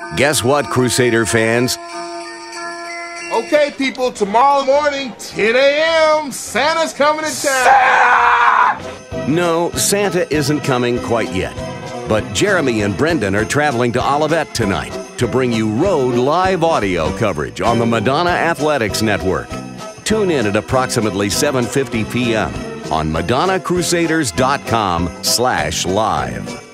Guess what, Crusader fans? Okay, people, tomorrow morning, 10 a.m., Santa's coming to town. Santa! No, Santa isn't coming quite yet. But Jeremy and Brendan are traveling to Olivet tonight to bring you road live audio coverage on the Madonna Athletics Network. Tune in at approximately 7:50 p.m. on MadonnaCrusaders.com/live.